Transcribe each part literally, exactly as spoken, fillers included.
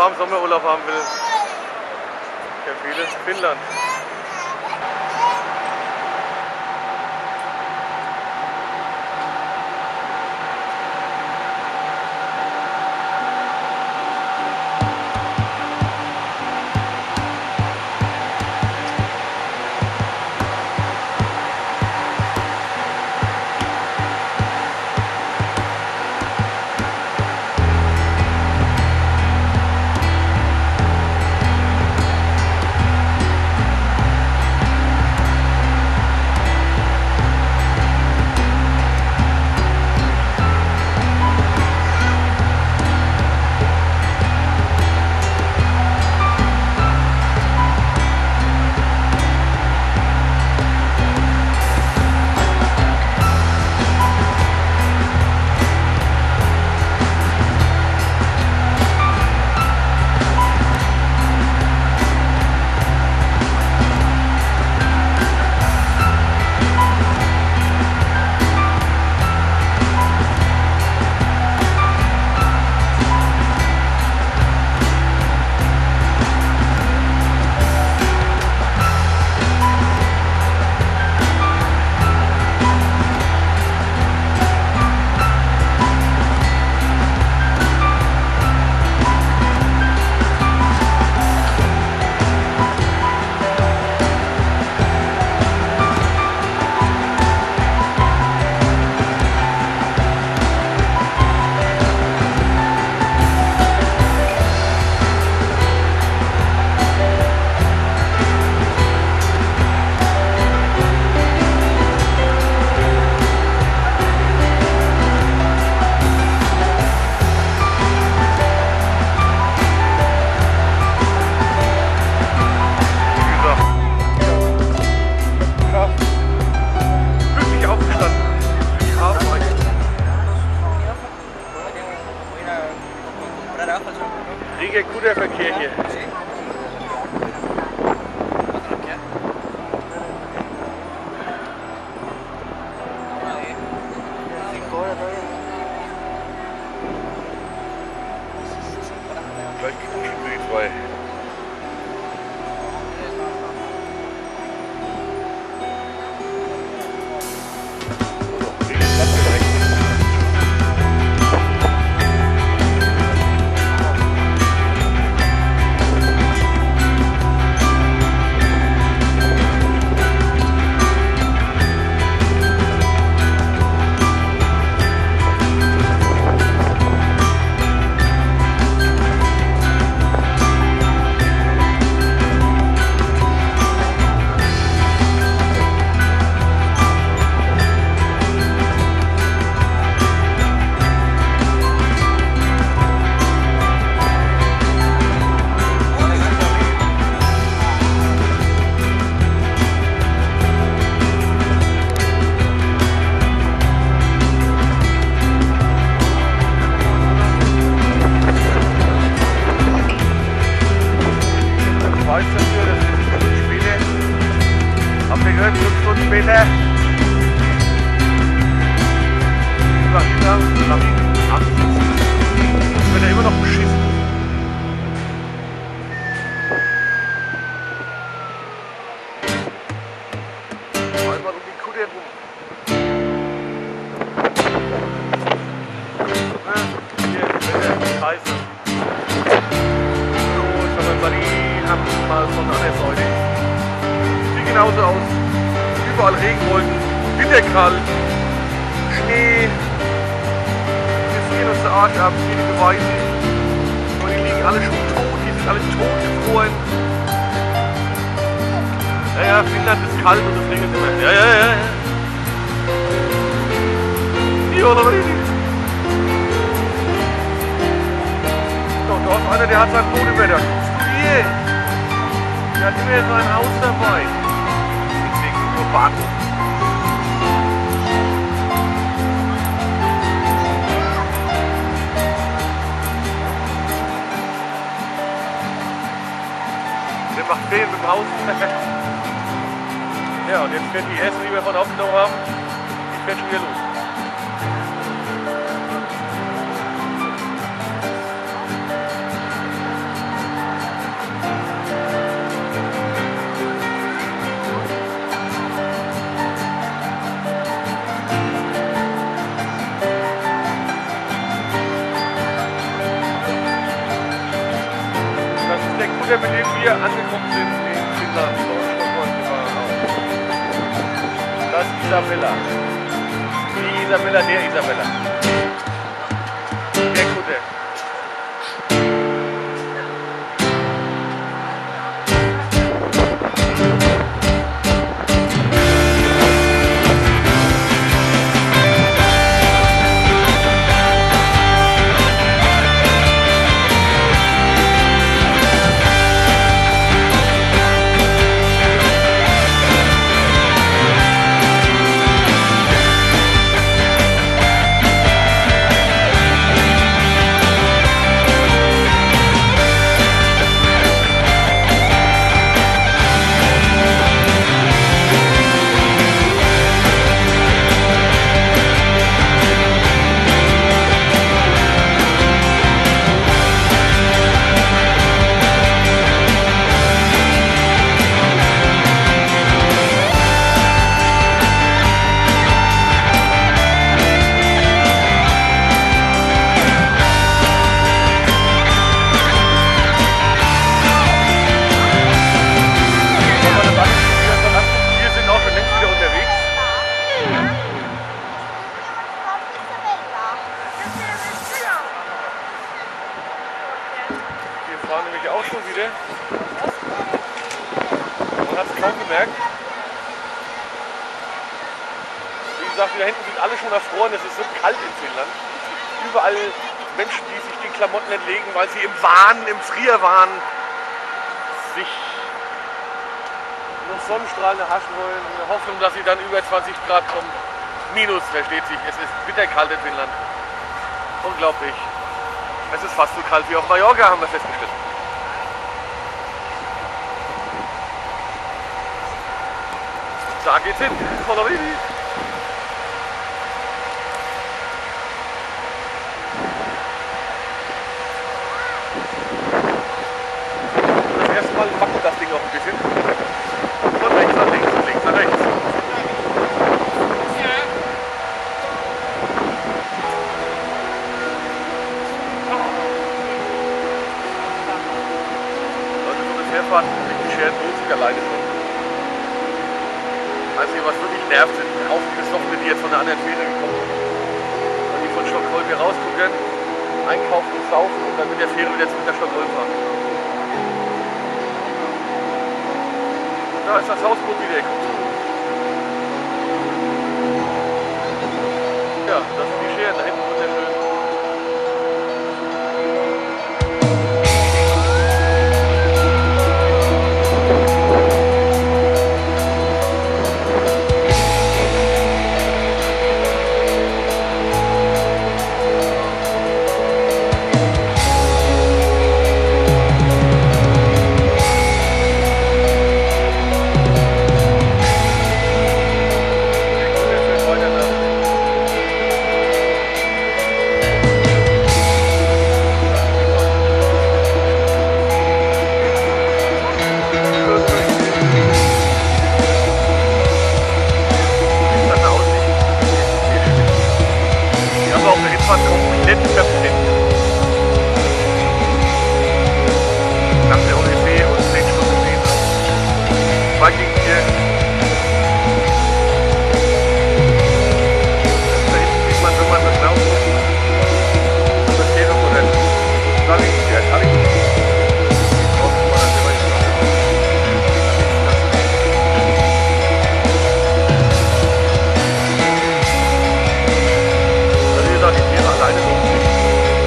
warmen Sommerurlaub haben will. Ich empfehle Finnland. Riga, guter Verkehr hier. Gleich geduscht für die zwei. Habt ihr gehört, fünf Stunden später? Jetzt wird er immer noch beschissen. Einmal um die Kutte rum. Hier, Wetter, Scheiße. So, schauen wir mal, die haben mal von der anderen Seite. Sieht genauso aus. Überall Regenwolken, winterkalt, Schnee. Wir frieren uns der Arsch ab, hier die Beweise. Und die liegen alle schon tot, die sind alle tot gefroren. Ja, ja, Finnland ist kalt und es regnet immer. Ja, ja, ja, ja. Jo, aber die. So, da ist einer, der hat sein Boot im Wetter. Hier. Der hat immer sein Haus dabei. Deswegen nur warten. Der macht Ferien mit dem Haus. Ja, und jetzt fährt die erste, die wir von aufgenommen haben, die fährt schon wieder los. Scooter, mit dem wir angekommen sind in Finnland. Das ist Isabella. Die Isabella, der Isabella. Der Kutter. Da hinten sind alle schon erfroren, es ist so kalt in Finnland. Überall Menschen, die sich den Klamotten entlegen, weil sie im Wahn, im Frierwahn sich noch Sonnenstrahlen erhaschen wollen, in der Hoffnung, dass sie dann über zwanzig Grad kommen. Minus, versteht sich, es ist bitterkalt in Finnland. Unglaublich. Es ist fast so kalt wie auf Mallorca, haben wir festgestellt. Da geht's hin, voller Baby. Mal wackelt das Ding noch ein bisschen. Von rechts nach links, von links nach rechts. Leute, so eine Fährfahrt mit Gescheren lohnt sich alleine schon. Einzige, was wirklich nervt, sind Aufgesoffene, die jetzt von der anderen Fähre gekommen sind. Und die von Stockholm hier rausgucken, einkaufen und saufen und dann mit der Fähre wieder zurück nach Stockholm fahren. Da ist das Hausboot wieder. Ja, das sind die Scheren, da hinten wunderschön. Komplett verbrennt. Nach der Odyssee und zehn Stunden Lesen. Viking hier. Da hinten sieht man, wenn man das Lauf muss. Das geht noch oder da links, ja, da links. Die Tiere alleine so nicht.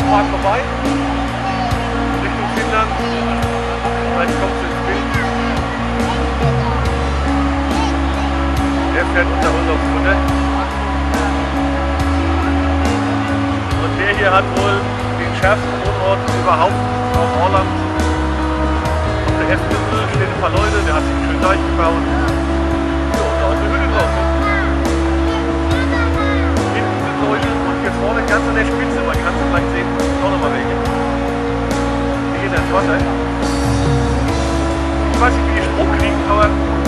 Park vorbei, Richtung Finnland. Vielleicht kommt es ins Bild. Der fährt unter Urlaubsroute. Und der hier hat wohl den schärfsten Wohnort überhaupt auf Åland. Auf der F-Insel stehen ein paar Leute, der hat sich einen schönen Deich gebaut. Ja, und da ist eine Hütte drauf. Hinten sind Leute und hier vorne ganz an der Spitze, man kann es gleich sehen, auch nochmal welche. Die gehen ins Wasser. Ich weiß nicht, wie die Strom kriegen, aber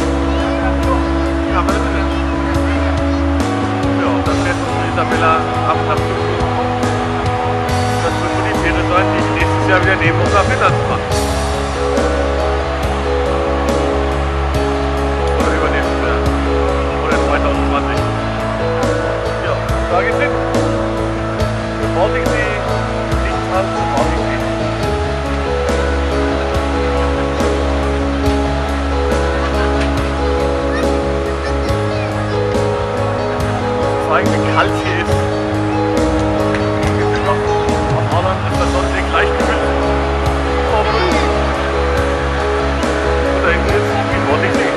ja, meine Hütte. Ja, und dann fährt unsere Isabella ab nach Brüssel. Das wird wohl die Fähre sein, die ich nächstes Jahr wieder neben uns nach Finnland mache. Oder übernächstes Jahr. Oder zwanzig zwanzig. Ja, da geht's hin. Baltic See, nichts als Baltic See. Vor allem wie kalt hier ist. Auf Åland ist das sonst gleich gekühlt. Und da hinten ist wie Baltic See.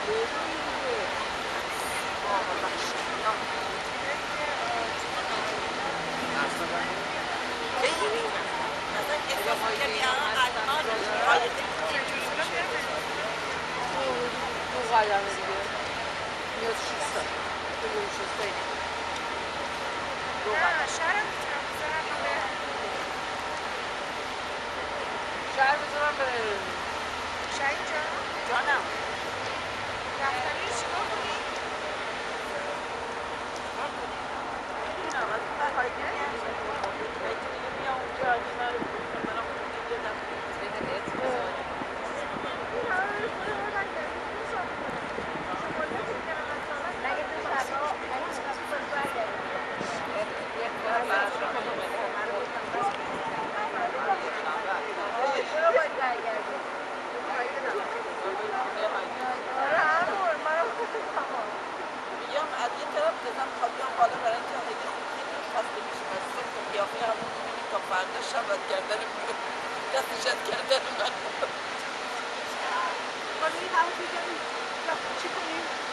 شهر بذارم به شهید جان جانم رفتنی رو چیکار کنی؟ نه من خواهی کنیم دیگه میام اونجا اگه من رو بکنم من خود دیگه دم بده بیت بذارم این همه رو خود رو نگردیم این سال شما نکنی که من سالم نگه تو شبا نگه تو شبا باید برگردیم یک بار برش رو چرا باید برگردیم؟ آره همون منم تمام میگم از یه طرف دلم خواد بیام بالا برای اینکه خیلی خیلی خسته میشم از صبح تا قیافه همون میبینیم تا فردا شب از گردن دستش از گردن من حالا این همون که چی کنیم؟